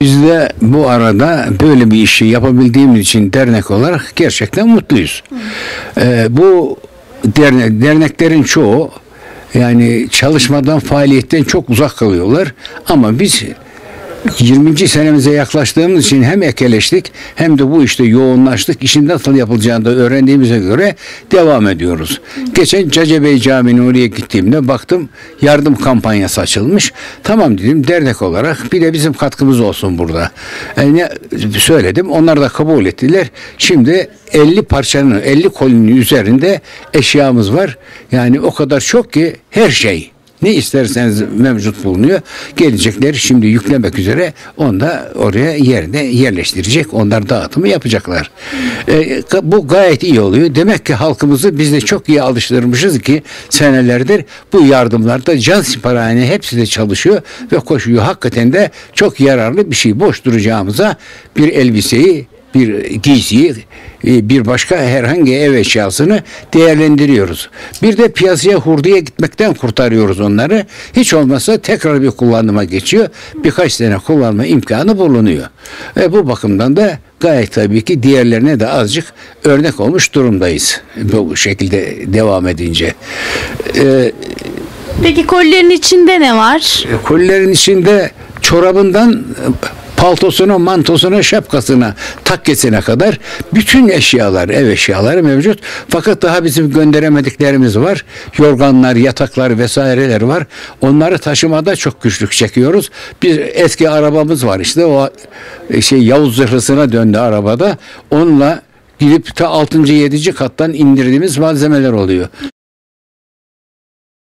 Biz de bu arada böyle bir işi yapabildiğimiz için dernek olarak gerçekten mutluyuz. Bu derneklerin çoğu yani çalışmadan, faaliyetten çok uzak kalıyorlar. Ama biz 20. senemize yaklaştığımız için hem ekeleştik hem de bu işte yoğunlaştık. İşin nasıl yapılacağını da öğrendiğimize göre devam ediyoruz. Geçen Cacebey Camii'ne oraya gittiğimde baktım yardım kampanyası açılmış. Tamam dedim, dernek olarak bir de bizim katkımız olsun burada. Söyledim. Onlar da kabul ettiler. Şimdi 50 parçanın, 50 kolinin üzerinde eşyamız var. Yani o kadar çok ki her şey ne isterseniz mevcut bulunuyor. Gelecekler şimdi yüklemek üzere, onu da oraya yerine yerleştirecek. Onlar dağıtımı yapacaklar. Bu gayet iyi oluyor. Demek ki halkımızı biz de çok iyi alıştırmışız ki senelerdir bu yardımlarda can siparhane hepsi de çalışıyor ve koşuyor. Hakikaten de çok yararlı bir şey. Boş duracağımıza bir elbiseyi, bir giysiyi, bir başka herhangi ev eşyasını değerlendiriyoruz. Bir de piyasaya hurdaya gitmekten kurtarıyoruz onları. Hiç olmazsa tekrar bir kullanıma geçiyor. Birkaç sene kullanma imkanı bulunuyor. Bu bakımdan da gayet tabii ki diğerlerine de azıcık örnek olmuş durumdayız. Bu şekilde devam edince. Peki kolilerin içinde ne var? Kolilerin içinde çorabından paltosuna, mantosuna, şapkasına, takkesine kadar bütün eşyalar, ev eşyaları mevcut. Fakat daha bizim gönderemediklerimiz var. Yorganlar, yataklar vesaireler var. Onları taşımada çok güçlük çekiyoruz. Bir eski arabamız var işte, o Yavuz zırhlısına döndü arabada. Onunla gidip ta 6. 7. kattan indirdiğimiz malzemeler oluyor.